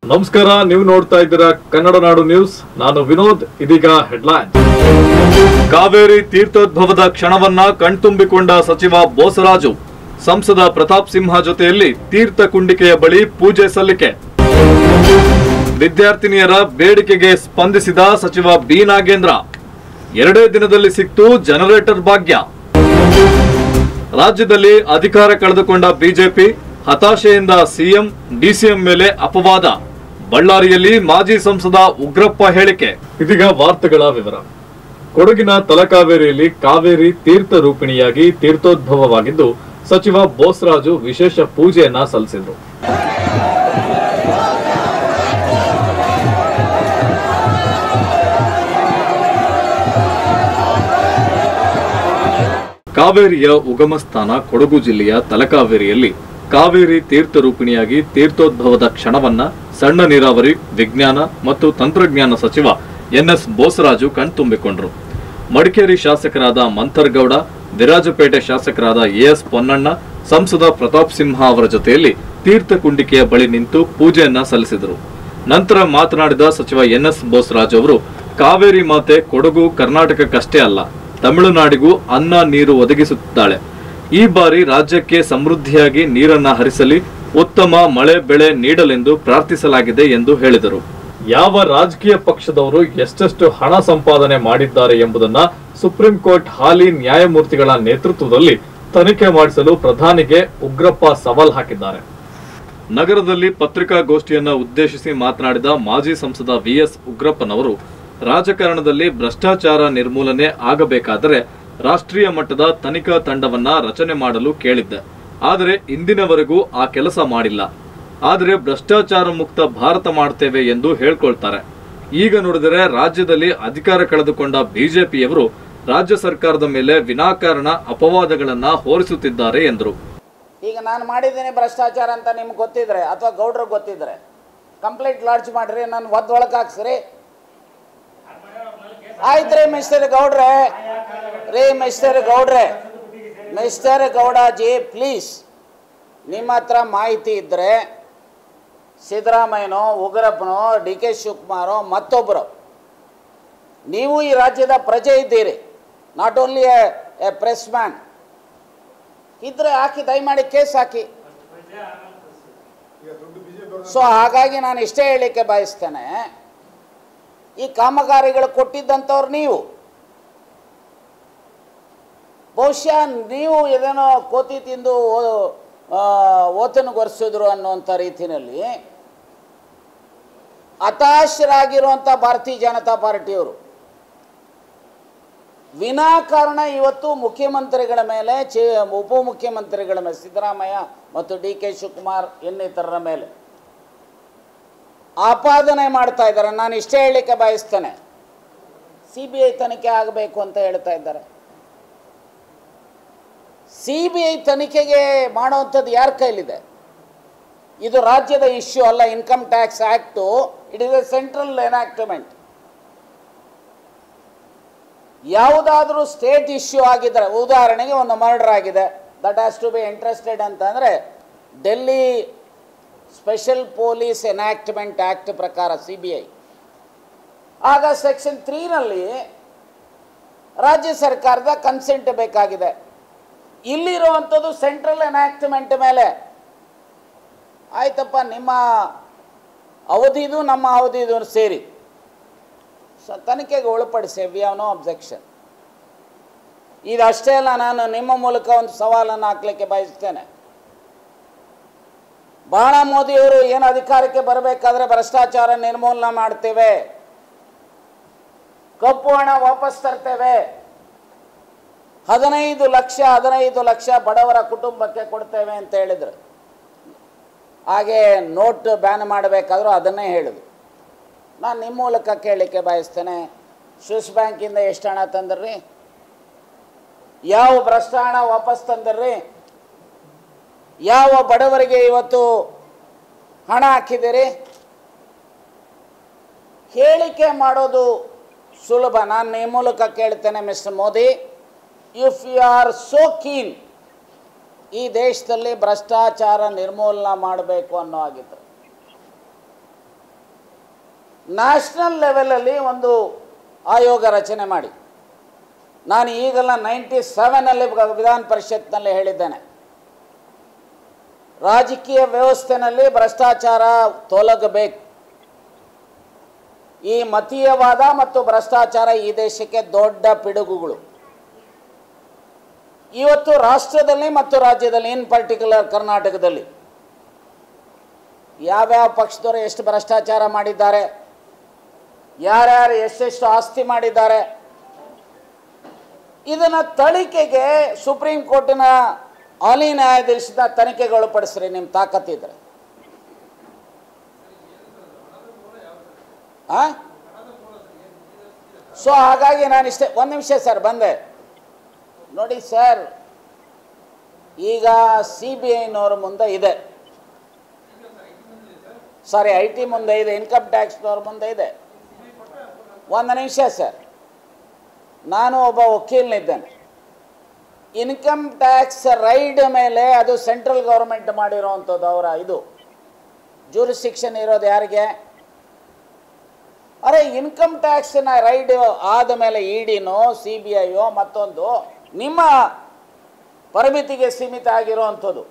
ನಮಸ್ಕಾರ, ನೀವು ನೋಡ್ತಾ ಇದ್ದೀರಾ ಕನ್ನಡ ನಾಡು ನ್ಯೂಸ್. ನಾನು ವಿನೋದ್. ಇದೀಗ ಹೆಡ್ಲೈನ್. ಕಾವೇರಿ ತೀರ್ಥೋದ್ಭವದ ಕ್ಷಣವನ್ನ ಕಣ್ತುಂಬಿಕೊಂಡ ಸಚಿವ ಬೋಸರಾಜು. ಸಂಸದ ಪ್ರತಾಪ್ ಸಿಂಹ ಜೊತೆಯಲ್ಲಿ ತೀರ್ಥ ಕುಂಡಿಕೆಯ ಬಳಿ ಪೂಜೆ ಸಲ್ಲಿಕೆ. ವಿದ್ಯಾರ್ಥಿನಿಯರ ಬೇಡಿಕೆಗೆ ಸ್ಪಂದಿಸಿದ ಸಚಿವ ಬಿ ನಾಗೇಂದ್ರ. 2 ದಿನದಲ್ಲಿ ಸಿಕ್ತು ಜನರೇಟರ್ ಭಾಗ್ಯ. ರಾಜ್ಯದಲ್ಲಿ ಅಧಿಕಾರ ಕಳೆದುಕೊಂಡ ಬಿಜೆಪಿ, ಹತಾಶೆಯಿಂದ ಸಿಎಂ ಡಿಸಿಎಂ ಮೇಲೆ ಅಪವಾದ. ಬಳ್ಳಾರಿಯಲ್ಲಿ ಮಾಜಿ ಸಂಸದ ಉಗ್ರಪ್ಪ ಹೇಳಿಕೆ. ಇದೀಗ ವಾರ್ತೆಗಳ ವಿವರ. ಕೊಡಗಿನ ತಲಕಾವೇರಿಯಲ್ಲಿ ಕಾವೇರಿ ತೀರ್ಥ ರೂಪಿಣಿಯಾಗಿ ತೀರ್ಥೋದ್ಭವವಾಗಿದ್ದು ಸಚಿವ ಬೋಸರಾಜು ವಿಶೇಷ ಪೂಜೆಯನ್ನ ಸಲ್ಲಿಸಿದರು. ಕಾವೇರಿಯ ಉಗಮ ಸ್ಥಾನ ಕೊಡಗು ಜಿಲ್ಲೆಯ ತಲಕಾವೇರಿಯಲ್ಲಿ ಕಾವೇರಿ ತೀರ್ಥ ರೂಪಿಣಿಯಾಗಿ ತೀರ್ಥೋದ್ಭವದ ಕ್ಷಣವನ್ನ ಸಣ್ಣ ನೀರಾವರಿ, ವಿಜ್ಞಾನ ಮತ್ತು ತಂತ್ರಜ್ಞಾನ ಸಚಿವ ಎನ್ಎಸ್ ಬೋಸರಾಜು ಕಣ್ತುಂಬಿಕೊಂಡರು. ಮಡಿಕೇರಿ ಶಾಸಕರಾದ ಮಂಥರ್ಗೌಡ, ವಿರಾಜಪೇಟೆ ಶಾಸಕರಾದ ಎಎಸ್ ಪೊನ್ನಣ್ಣ, ಸಂಸದ ಪ್ರತಾಪ್ ಸಿಂಹ ಅವರ ಜೊತೆಯಲ್ಲಿ ತೀರ್ಥ ಕುಂಡಿಕೆಯ ಬಳಿ ನಿಂತು ಪೂಜೆಯನ್ನ ಸಲ್ಲಿಸಿದರು. ನಂತರ ಮಾತನಾಡಿದ ಸಚಿವ ಎನ್ಎಸ್ ಬೋಸರಾಜು ಅವರು, ಕಾವೇರಿ ಮಾತೆ ಕೊಡಗು ಕರ್ನಾಟಕಕ್ಕಷ್ಟೇ ಅಲ್ಲ, ತಮಿಳುನಾಡಿಗೂ ಅನ್ನ ನೀರು ಒದಗಿಸುತ್ತಿದ್ದಾಳೆ. ಈ ಬಾರಿ ರಾಜ್ಯಕ್ಕೆ ಸಮೃದ್ಧಿಯಾಗಿ ನೀರನ್ನ ಹರಿಸಲಿ, ಉತ್ತಮ ಮಳೆ ಬೆಳೆ ನೀಡಲೆಂದು ಪ್ರಾರ್ಥಿಸಲಾಗಿದೆ ಎಂದು ಹೇಳಿದರು. ಯಾವ ರಾಜಕೀಯ ಪಕ್ಷದವರು ಎಷ್ಟೆಷ್ಟು ಹಣ ಸಂಪಾದನೆ ಮಾಡಿದ್ದಾರೆ ಎಂಬುದನ್ನ ಸುಪ್ರೀಂ ಕೋರ್ಟ್ ಹಾಲಿ ನ್ಯಾಯಮೂರ್ತಿಗಳ ನೇತೃತ್ವದಲ್ಲಿ ತನಿಖೆ ಮಾಡಿಸಲು ಪ್ರಧಾನಿಗೆ ಉಗ್ರಪ್ಪ ಸವಾಲ್ ಹಾಕಿದ್ದಾರೆ. ನಗರದಲ್ಲಿ ಪತ್ರಿಕಾಗೋಷ್ಠಿಯನ್ನ ಉದ್ದೇಶಿಸಿ ಮಾತನಾಡಿದ ಮಾಜಿ ಸಂಸದ ವಿಎಸ್ ಉಗ್ರಪ್ಪನವರು, ರಾಜಕಾರಣದಲ್ಲಿ ಭ್ರಷ್ಟಾಚಾರ ನಿರ್ಮೂಲನೆ ಆಗಬೇಕಾದರೆ ರಾಷ್ಟ್ರೀಯ ಮಟ್ಟದ ತನಿಖಾ ತಂಡವನ್ನ ರಚನೆ ಮಾಡಲು ಕೇಳಿದ್ದೆ. ಆದರೆ ಇಂದಿನವರೆಗೂ ಆ ಕೆಲಸ ಮಾಡಿಲ್ಲ. ಆದರೆ ಭ್ರಷ್ಟಾಚಾರ ಮುಕ್ತ ಭಾರತ ಮಾಡ್ತೇವೆ ಎಂದು ಹೇಳ್ಕೊಳ್ತಾರೆ. ಈಗ ನೋಡಿದರೆ ರಾಜ್ಯದಲ್ಲಿ ಅಧಿಕಾರ ಕಳೆದುಕೊಂಡ ಬಿಜೆಪಿಯವರು ರಾಜ್ಯ ಸರ್ಕಾರದ ಮೇಲೆ ವಿನಾಕಾರಣ ಅಪವಾದಗಳನ್ನ ಹೊರಿಸುತ್ತಿದ್ದಾರೆ ಎಂದರು. ಈಗ ನಾನು ಮಾಡಿದ್ದೇನೆ ಭ್ರಷ್ಟಾಚಾರ ಅಂತ ನಿಮ್ಗೆ ಗೊತ್ತಿದ್ರೆ ಅಥವಾ ಗೌಡ್ರಿಗೆ ಗೊತ್ತಿದ್ರೆ ಕಂಪ್ಲೇಂಟ್ ಲಾಡ್ಜ್ ಮಾಡ್ರಿ, ನಾನು ಒದ್ದೊಳಗೆ ಹಾಕ್ಸ್ರಿ. ಆಯ್ತ್ರಿ ಮಿಸ್ಟರ್ ಗೌಡ್ರೆ, ಮಿಸ್ಟರ್ ಗೌಡಾಜಿ ಪ್ಲೀಸ್, ನಿಮ್ಮ ಹತ್ರ ಮಾಹಿತಿ ಇದ್ದರೆ ಸಿದ್ದರಾಮಯ್ಯನೋ, ಉಗ್ರಪ್ಪನೋ, ಡಿ ಕೆ ಶಿವಕುಮಾರೋ ಮತ್ತೊಬ್ಬರು, ನೀವು ಈ ರಾಜ್ಯದ ಪ್ರಜೆ ಇದ್ದೀರಿ, not only a pressman. ಇದ್ರೆ ಹಾಕಿ, ದಯಮಾಡಿ ಕೇಸ್ ಹಾಕಿ. ಸೊ ಹಾಗಾಗಿ ನಾನು ಇಷ್ಟೇ ಹೇಳಲಿಕ್ಕೆ ಬಯಸ್ತೇನೆ, ಈ ಕಾಮಗಾರಿಗಳು ಕೊಟ್ಟಿದ್ದಂಥವ್ರು ನೀವು, ಬಹುಶಃ ನೀವು ಏನೇನೋ ಕೋತಿ ತಿಂದು ಓತನಗೊರೆಸಿದ್ರು ಅನ್ನುವಂಥ ರೀತಿಯಲ್ಲಿ ಹತಾಶರಾಗಿರುವಂಥ ಭಾರತೀಯ ಜನತಾ ಪಾರ್ಟಿಯವರು ವಿನಾಕಾರಣ ಇವತ್ತು ಮುಖ್ಯಮಂತ್ರಿಗಳ ಮೇಲೆ, ಉಪಮುಖ್ಯಮಂತ್ರಿಗಳ ಮೇಲೆ, ಸಿದ್ದರಾಮಯ್ಯ ಮತ್ತು ಡಿ ಕೆ ಶಿವಕುಮಾರ್ ಇನ್ನಿತರರ ಮೇಲೆ ಆಪಾದನೆ ಮಾಡ್ತಾ ಇದ್ದಾರೆ. ನಾನು ಇಷ್ಟೇ ಹೇಳಲಿಕ್ಕೆ ಬಯಸ್ತೇನೆ, CBI ತನಿಖೆ ಆಗಬೇಕು ಅಂತ ಹೇಳ್ತಾ ಇದ್ದಾರೆ. CBI ತನಿಖೆಗೆ ಮಾಡುವಂಥದ್ದು ಯಾರ ಕೈಲಿದೆ? ಇದು ರಾಜ್ಯದ ಇಶ್ಯೂ ಅಲ್ಲ. Income tax act it is a central enactment. ಯಾವುದಾದ್ರೂ ಸ್ಟೇಟ್ ಇಶ್ಯೂ ಆಗಿದ್ದರೆ, ಉದಾಹರಣೆಗೆ ಒಂದು ಮರ್ಡರ್ ಆಗಿದೆ, that has to be interested ಅಂತಂದರೆ Delhi special police enactment act ಪ್ರಕಾರ CBI, ಆಗ ಸೆಕ್ಷನ್ 3ನಲ್ಲಿ ರಾಜ್ಯ ಸರ್ಕಾರದ ಕನ್ಸೆಂಟ್ ಬೇಕಾಗಿದೆ. ಇಲ್ಲಿರುವಂಥದ್ದು ಸೆಂಟ್ರಲ್ ಎನಾಕ್ಟ್ಮೆಂಟ್ ಮೇಲೆ. ಆಯ್ತಪ್ಪ, ನಿಮ್ಮ ಅವಧಿದು ನಮ್ಮ ಅವಧಿದು ಸೇರಿ ತನಿಖೆಗೆ ಒಳಪಡಿಸಿ, ವಿ ಹ್ಯಾವ್ ನೋ ಅಬ್ಜೆಕ್ಷನ್. ಇದಷ್ಟೇ ಅಲ್ಲ, ನಾನು ನಿಮ್ಮ ಮೂಲಕ ಒಂದು ಸವಾಲನ್ನು ಹಾಕಲಿಕ್ಕೆ ಬಯಸ್ತೇನೆ. ಬಹಳ ಮೋದಿಯವರು ಏನು ಅಧಿಕಾರಕ್ಕೆ ಬರಬೇಕಾದ್ರೆ ಭ್ರಷ್ಟಾಚಾರ ನಿರ್ಮೂಲನೆ ಮಾಡ್ತೇವೆ, ಕಪ್ಪು ಹಣ ವಾಪಸ್ ತರ್ತೇವೆ, 15 ಲಕ್ಷ ಬಡವರ ಕುಟುಂಬಕ್ಕೆ ಕೊಡ್ತೇವೆ ಅಂತ ಹೇಳಿದ್ರು. ಹಾಗೆ ನೋಟ್ ಬ್ಯಾನ್ ಮಾಡಬೇಕಾದ್ರೂ ಅದನ್ನೇ ಹೇಳಿದ್ರು. ನಾನು ನಿಮ್ಮ ಮೂಲಕ ಕೇಳಲಿಕ್ಕೆ ಬಯಸ್ತೇನೆ, ಸ್ವಿಸ್ ಬ್ಯಾಂಕಿಂದ ಎಷ್ಟು ಹಣ ತಂದ್ರಿ? ಯಾವ ಭ್ರಷ್ಟ ಹಣ ವಾಪಸ್ ತಂದ್ರಿ? ಯಾವ ಬಡವರಿಗೆ ಇವತ್ತು ಹಣ ಹಾಕಿದ್ದೀರಿ? ಹೇಳಿಕೆ ಮಾಡೋದು ಸುಲಭ. ನಾನು ನಿಮ್ಮ ಮೂಲಕ ಕೇಳ್ತೇನೆ, mister Modi, if you are so keen ಈ ದೇಶದಲ್ಲಿ ಭ್ರಷ್ಟಾಚಾರ ನಿರ್ಮೂಲನೆ ಮಾಡಬೇಕು ಅನ್ನೋ ಆಗಿತ್ತು, ನ್ಯಾಷನಲ್ ಲೆವೆಲಲ್ಲಿ ಒಂದು ಆಯೋಗ ರಚನೆ ಮಾಡಿ. ನಾನು ಈಗೆಲ್ಲ 97ನಲ್ಲಿ ವಿಧಾನ ಪರಿಷತ್ನಲ್ಲಿ ಹೇಳಿದ್ದೇನೆ, ರಾಜಕೀಯ ವ್ಯವಸ್ಥೆಯಲ್ಲಿ ಭ್ರಷ್ಟಾಚಾರ ತೊಲಗಬೇಕು. ಈ ಮತೀಯವಾದ ಮತ್ತು ಭ್ರಷ್ಟಾಚಾರ ಈ ದೇಶಕ್ಕೆ ದೊಡ್ಡ ಪಿಡುಗುಗಳು. ಇವತ್ತು ರಾಷ್ಟ್ರದಲ್ಲಿ ಮತ್ತು ರಾಜ್ಯದಲ್ಲಿ, ಇನ್ ಪರ್ಟಿಕ್ಯುಲರ್ ಕರ್ನಾಟಕದಲ್ಲಿ ಯಾವ್ಯಾವ ಪಕ್ಷದವರು ಎಷ್ಟು ಭ್ರಷ್ಟಾಚಾರ ಮಾಡಿದ್ದಾರೆ, ಯಾರ್ಯಾರು ಎಷ್ಟೆಷ್ಟು ಆಸ್ತಿ ಮಾಡಿದ್ದಾರೆ, ಇದನ್ನು ತನಿಖೆಗೆ ಸುಪ್ರೀಂ ಕೋರ್ಟಿನ ಹಾಲಿ ನ್ಯಾಯಾಧೀಶದ ತನಿಖೆಗೊಳಪಡಿಸ್ರಿ ನಿಮ್ಮ ತಾಕತ್ತಿದ್ರೆ. ಸೊ ಹಾಗಾಗಿ ನಾನಿಷ್ಟೇ, ಒಂದು ನಿಮಿಷ ಸರ್ ಬಂದೆ ನೋಡಿ ಸರ್. ಈಗ CBIನವ್ರ ಮುಂದೆ ಇದೆ, ಸಾರಿ IT ಮುಂದೆ ಇದೆ, ಇನ್ಕಮ್ ಟ್ಯಾಕ್ಸ್ನವ್ರ ಮುಂದೆ ಇದೆ. ಒಂದು ನಿಮಿಷ ಸರ್, ನಾನು ಒಬ್ಬ ವಕೀಲನಿದ್ದೇನೆ. ಇನ್ಕಮ್ ಟ್ಯಾಕ್ಸ್ ರೈಡ್ ಮೇಲೆ ಅದು ಸೆಂಟ್ರಲ್ ಗೌರ್ಮೆಂಟ್ ಮಾಡಿರೋವಂಥದ್ದು. ಅವರ ಇದು ಜೂರಿಸ್ಡಿಕ್ಷನ್ ಇರೋದು ಯಾರಿಗೆ? ಅರೆ ಇನ್ಕಮ್ ಟ್ಯಾಕ್ಸಿನ ರೈಡ್ ಆದ ಮೇಲೆ EDನೋ CBIಯೋ ಮತ್ತೊಂದು ನಿಮ್ಮ ಪರಿಮಿತಿಗೆ ಸೀಮಿತ ಆಗಿರುವಂಥದ್ದು.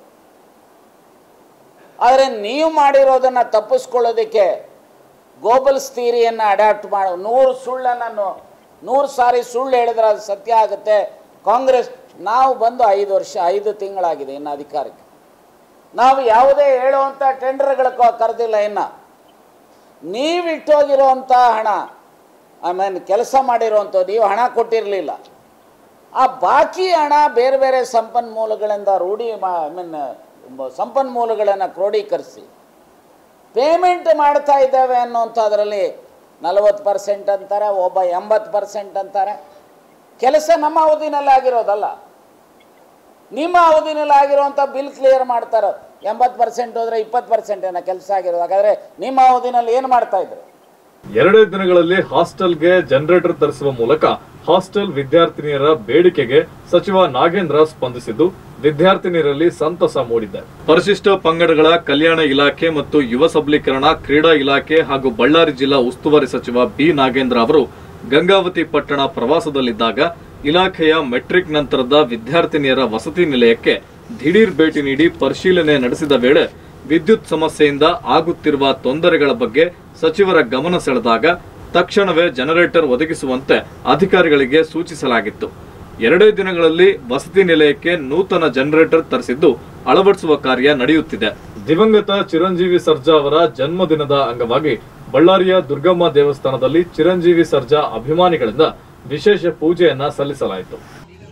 ಆದರೆ ನೀವು ಮಾಡಿರೋದನ್ನು ತಪ್ಪಿಸ್ಕೊಳ್ಳೋದಕ್ಕೆ ಗೋಬಲ್ಸ್ ಥಿಯರಿಯನ್ನು ಅಡಾಪ್ಟ್ ಮಾಡೋ 100 ಸಾರಿ ಸುಳ್ಳು ಹೇಳಿದ್ರೆ ಅದು ಸತ್ಯ ಆಗುತ್ತೆ. ಕಾಂಗ್ರೆಸ್ ನಾವು ಬಂದು 5 ವರ್ಷ 5 ತಿಂಗಳಾಗಿದೆ ಇನ್ನು ಅಧಿಕಾರಕ್ಕೆ. ನಾವು ಯಾವುದೇ ಹೇಳುವಂಥ ಟೆಂಡರ್ಗಳು ಕರೆದಿಲ್ಲ. ಇನ್ನು ನೀವಿಟ್ಟೋಗಿರೋವಂಥ ಹಣ, ಕೆಲಸ ಮಾಡಿರೋವಂಥದ್ದು ನೀವು ಹಣ ಕೊಟ್ಟಿರಲಿಲ್ಲ. ಆ ಬಾಕಿ ಹಣ ಬೇರೆ ಬೇರೆ ಸಂಪನ್ಮೂಲಗಳಿಂದ ಸಂಪನ್ಮೂಲಗಳನ್ನು ಕ್ರೋಢೀಕರಿಸಿ ಪೇಮೆಂಟ್ ಮಾಡ್ತಾ ಇದ್ದೇವೆ ಅನ್ನೋಂಥದ್ರಲ್ಲಿ 40% ಅಂತಾರೆ, ಒಬ್ಬ 80% ಅಂತಾರೆ. ಕೆಲಸ ನಮ್ಮ ಅವಧಿನಲ್ಲಿ ಆಗಿರೋದಲ್ಲ, ನಿಮ್ಮ ಅವಧಿನಲ್ಲಿ ಆಗಿರುವಂಥ ಬಿಲ್ ಕ್ಲಿಯರ್ ಮಾಡ್ತಾರೆ. 80% ಹೋದರೆ 20% ಏನೋ ಕೆಲಸ ಆಗಿರೋದು. ಹಾಗಾದರೆ ನಿಮ್ಮ ಅವಧಿನಲ್ಲಿ ಏನು ಮಾಡ್ತಾ ಇದ್ರು? 2 ದಿನಗಳಲ್ಲಿ ಹಾಸ್ಟೆಲ್ಗೆ ಜನರೇಟರ್ ತರಿಸುವ ಮೂಲಕ ಹಾಸ್ಟೆಲ್ ವಿದ್ಯಾರ್ಥಿನಿಯರ ಬೇಡಿಕೆಗೆ ಸಚಿವ ನಾಗೇಂದ್ರ ಸ್ಪಂದಿಸಿದ್ದು ವಿದ್ಯಾರ್ಥಿನಿಯರಲ್ಲಿ ಸಂತಸ ಮೂಡಿದೆ. ಪರಿಶಿಷ್ಟ ಪಂಗಡಗಳ ಕಲ್ಯಾಣ ಇಲಾಖೆ ಮತ್ತು ಯುವ ಸಬಲೀಕರಣ ಕ್ರೀಡಾ ಇಲಾಖೆ ಹಾಗೂ ಬಳ್ಳಾರಿ ಜಿಲ್ಲಾ ಉಸ್ತುವಾರಿ ಸಚಿವ ಬಿ ನಾಗೇಂದ್ರ ಅವರು ಗಂಗಾವತಿ ಪಟ್ಟಣ ಪ್ರವಾಸದಲ್ಲಿದ್ದಾಗ ಇಲಾಖೆಯ ಮೆಟ್ರಿಕ್ ನಂತರದ ವಿದ್ಯಾರ್ಥಿನಿಯರ ವಸತಿ ನಿಲಯಕ್ಕೆ ದಿಢೀರ್ ಭೇಟಿ ನೀಡಿ ಪರಿಶೀಲನೆ ನಡೆಸಿದ ವೇಳೆ ವಿದ್ಯುತ್ ಸಮಸ್ಯೆಯಿಂದ ಆಗುತ್ತಿರುವ ತೊಂದರೆಗಳ ಬಗ್ಗೆ ಸಚಿವರ ಗಮನ ಸೆಳೆದಾಗ ತಕ್ಷಣವೇ ಜನರೇಟರ್ ಒದಗಿಸುವಂತೆ ಅಧಿಕಾರಿಗಳಿಗೆ ಸೂಚಿಸಲಾಗಿತ್ತು. 2 ದಿನಗಳಲ್ಲಿ ವಸತಿ ನಿಲಯಕ್ಕೆ ನೂತನ ಜನರೇಟರ್ ತರಿಸಿದ್ದು ಅಳವಡಿಸುವ ಕಾರ್ಯ ನಡೆಯುತ್ತಿದೆ. ದಿವಂಗತ ಚಿರಂಜೀವಿ ಸರ್ಜಾ ಅವರ ಜನ್ಮದಿನದ ಅಂಗವಾಗಿ ಬಳ್ಳಾರಿಯ ದುರ್ಗಮ್ಮ ದೇವಸ್ಥಾನದಲ್ಲಿ ಚಿರಂಜೀವಿ ಸರ್ಜಾ ಅಭಿಮಾನಿಗಳಿಂದ ವಿಶೇಷ ಪೂಜೆಯನ್ನ ಸಲ್ಲಿಸಲಾಯಿತು.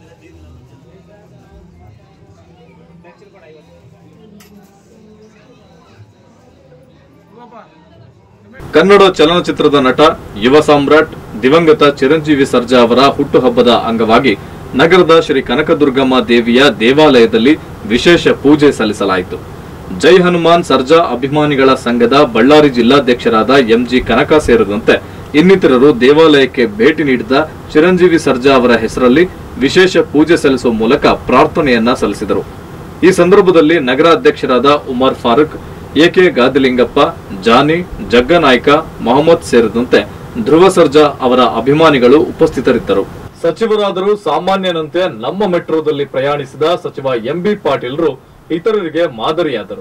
ಕನ್ನಡ ಚಲನಚಿತ್ರದ ನಟ ಯುವ ಸಾಮ್ರಾಟ್ ದಿವಂಗತ ಚಿರಂಜೀವಿ ಸರ್ಜಾ ಅವರ ಹುಟ್ಟುಹಬ್ಬದ ಅಂಗವಾಗಿ ನಗರದ ಶ್ರೀ ಕನಕದುರ್ಗಮ್ಮ ದೇವಿಯ ದೇವಾಲಯದಲ್ಲಿ ವಿಶೇಷ ಪೂಜೆ ಸಲ್ಲಿಸಲಾಯಿತು. ಜೈ ಹನುಮಾನ್ ಸರ್ಜಾ ಅಭಿಮಾನಿಗಳ ಸಂಘದ ಬಳ್ಳಾರಿ ಜಿಲ್ಲಾಧ್ಯಕ್ಷರಾದ MG ಕನಕ ಸೇರಿದಂತೆ ಇನ್ನಿತರರು ದೇವಾಲಯಕ್ಕೆ ಭೇಟಿ ನೀಡಿದ ಚಿರಂಜೀವಿ ಸರ್ಜಾ ಅವರ ಹೆಸರಲ್ಲಿ ವಿಶೇಷ ಪೂಜೆ ಸಲ್ಲಿಸುವ ಮೂಲಕ ಪ್ರಾರ್ಥನೆಯನ್ನ ಸಲ್ಲಿಸಿದರು. ಈ ಸಂದರ್ಭದಲ್ಲಿ ನಗರಾಧ್ಯಕ್ಷರಾದ ಉಮರ್ ಫಾರೂಕ್, AK ಗಾದಿಲಿಂಗಪ್ಪ, ಜಾನಿ, ಜಗ್ಗನಾಯ್ಕ, ಮೊಹಮ್ಮದ್ ಸೇರಿದಂತೆ ಧ್ರುವ ಸರ್ಜಾ ಅವರ ಅಭಿಮಾನಿಗಳು ಉಪಸ್ಥಿತರಿದ್ದರು. ಸಚಿವರಾದರೂ ಸಾಮಾನ್ಯನಂತೆ ನಮ್ಮ ಮೆಟ್ರೋದಲ್ಲಿ ಪ್ರಯಾಣಿಸಿದ ಸಚಿವ MB ಪಾಟೀಲ್ರು ಇತರರಿಗೆ ಮಾದರಿಯಾದರು.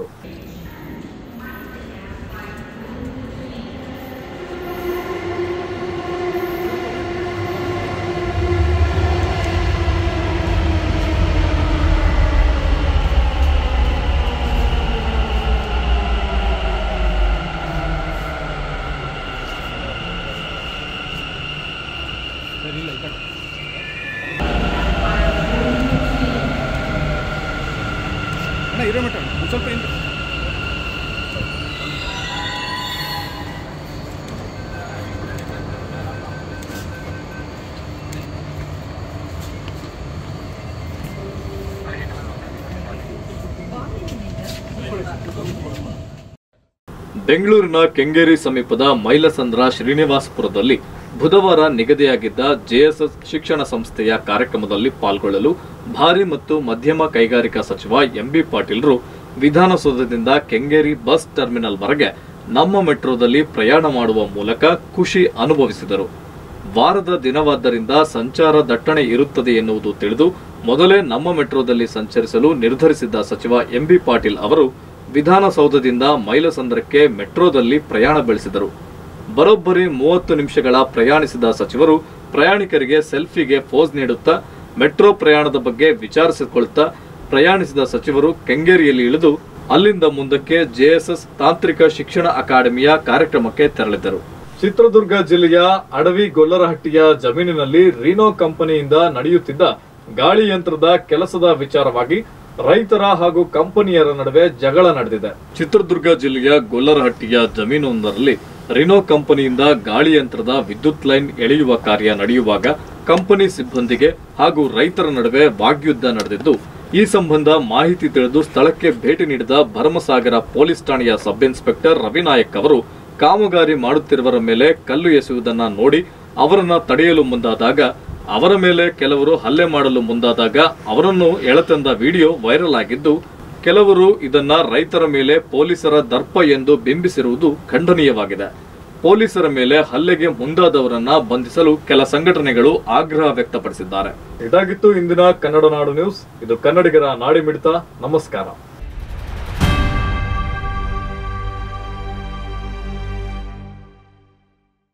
ಬೆಂಗಳೂರಿನ ಕೆಂಗೇರಿ ಸಮೀಪದ ಮೈಲಸಂದ್ರ ಶ್ರೀನಿವಾಸಪುರದಲ್ಲಿ ಬುಧವಾರ ನಿಗದಿಯಾಗಿದ್ದ JSS ಶಿಕ್ಷಣ ಸಂಸ್ಥೆಯ ಕಾರ್ಯಕ್ರಮದಲ್ಲಿ ಪಾಲ್ಗೊಳ್ಳಲು ಭಾರಿ ಮತ್ತು ಮಧ್ಯಮ ಕೈಗಾರಿಕಾ ಸಚಿವ MB ಪಾಟೀಲ್ರು ವಿಧಾನಸೌಧದಿಂದ ಕೆಂಗೇರಿ ಬಸ್ ಟರ್ಮಿನಲ್ ವರೆಗೆ ನಮ್ಮ ಮೆಟ್ರೋದಲ್ಲಿ ಪ್ರಯಾಣ ಮಾಡುವ ಮೂಲಕ ಖುಷಿ ಅನುಭವಿಸಿದರು. ವಾರದ ದಿನವಾದ್ದರಿಂದ ಸಂಚಾರ ದಟ್ಟಣೆ ಇರುತ್ತದೆ ಎನ್ನುವುದು ತಿಳಿದು ಮೊದಲೇ ನಮ್ಮ ಮೆಟ್ರೋದಲ್ಲಿ ಸಂಚರಿಸಲು ನಿರ್ಧರಿಸಿದ್ದ ಸಚಿವ ಎಂಬಿ ಪಾಟೀಲ್ ಅವರು ವಿಧಾನಸೌಧದಿಂದ ಮೈಲಸಂದ್ರಕ್ಕೆ ಮೆಟ್ರೋದಲ್ಲಿ ಪ್ರಯಾಣ ಬೆಳೆಸಿದರು. ಬರೋಬ್ಬರಿ 30 ನಿಮಿಷಗಳ ಪ್ರಯಾಣಿಸಿದ ಸಚಿವರು ಪ್ರಯಾಣಿಕರಿಗೆ ಸೆಲ್ಫಿಗೆ ಪೋಸ್ ನೀಡುತ್ತಾ ಮೆಟ್ರೋ ಪ್ರಯಾಣದ ಬಗ್ಗೆ ವಿಚಾರಿಸಿಕೊಳ್ಳುತ್ತಾ ಪ್ರಯಾಣಿಸಿದ ಸಚಿವರು ಕೆಂಗೇರಿಯಲ್ಲಿ ಇಳಿದು ಅಲ್ಲಿಂದ ಮುಂದಕ್ಕೆ ಜೆಎಸ್ಎಸ್ ತಾಂತ್ರಿಕ ಶಿಕ್ಷಣ ಅಕಾಡೆಮಿಯ ಕಾರ್ಯಕ್ರಮಕ್ಕೆ ತೆರಳಿದರು. ಚಿತ್ರದುರ್ಗ ಜಿಲ್ಲೆಯ ಅಡವಿ ಗೊಲ್ಲರಹಟ್ಟಿಯ ಜಮೀನಿನಲ್ಲಿ ರೀನೋ ಕಂಪನಿಯಿಂದ ನಡೆಯುತ್ತಿದ್ದ ಗಾಳಿ ಯಂತ್ರದ ಕೆಲಸದ ವಿಚಾರವಾಗಿ ರೈತರ ಹಾಗೂ ಕಂಪನಿಯರ ನಡುವೆ ಜಗಳ ನಡೆದಿದೆ. ಚಿತ್ರದುರ್ಗ ಜಿಲ್ಲೆಯ ಗೊಲ್ಲರಹಟ್ಟಿಯ ಜಮೀನೊಂದರಲ್ಲಿ ರಿನೋ ಕಂಪನಿಯಿಂದ ಗಾಳಿ ಯಂತ್ರದ ವಿದ್ಯುತ್ ಲೈನ್ ಎಳೆಯುವ ಕಾರ್ಯ ನಡೆಯುವಾಗ ಕಂಪನಿ ಸಿಬ್ಬಂದಿಗೆ ಹಾಗೂ ರೈತರ ನಡುವೆ ವಾಗ್ಯುದ್ಧ ನಡೆದಿದ್ದು, ಈ ಸಂಬಂಧ ಮಾಹಿತಿ ತಿಳಿದು ಸ್ಥಳಕ್ಕೆ ಭೇಟಿ ನೀಡಿದ ಭರಮಸಾಗರ ಪೊಲೀಸ್ ಠಾಣೆಯ ಸಬ್ ಇನ್ಸ್ಪೆಕ್ಟರ್ ರವಿನಾಯಕ್ ಅವರು ಕಾಮಗಾರಿ ಮಾಡುತ್ತಿರುವವರ ಮೇಲೆ ಕಲ್ಲು ಎಸೆಯುವುದನ್ನು ನೋಡಿ ಅವರನ್ನ ತಡೆಯಲು ಮುಂದಾದಾಗ ಅವರ ಮೇಲೆ ಕೆಲವರು ಹಲ್ಲೆ ಮಾಡಲು ಮುಂದಾದಾಗ ಅವರನ್ನು ಎಳೆತಂದ ವಿಡಿಯೋ ವೈರಲ್ ಆಗಿದ್ದು, ಕೆಲವರು ಇದನ್ನ ರೈತರ ಮೇಲೆ ಪೊಲೀಸರ ದರ್ಪ ಎಂದು ಬಿಂಬಿಸಿರುವುದು ಖಂಡನೀಯವಾಗಿದೆ. ಪೊಲೀಸರ ಮೇಲೆ ಹಲ್ಲೆಗೆ ಮುಂದಾದವರನ್ನ ಬಂಧಿಸಲು ಕೆಲ ಸಂಘಟನೆಗಳು ಆಗ್ರಹ ವ್ಯಕ್ತಪಡಿಸಿದ್ದಾರೆ. ಇದಾಗಿತ್ತು ಇಂದಿನ ಕನ್ನಡ ನಾಡು ನ್ಯೂಸ್. ಇದು ಕನ್ನಡಿಗರ ನಾಡಿ ಮಿಡಿತ. ನಮಸ್ಕಾರ.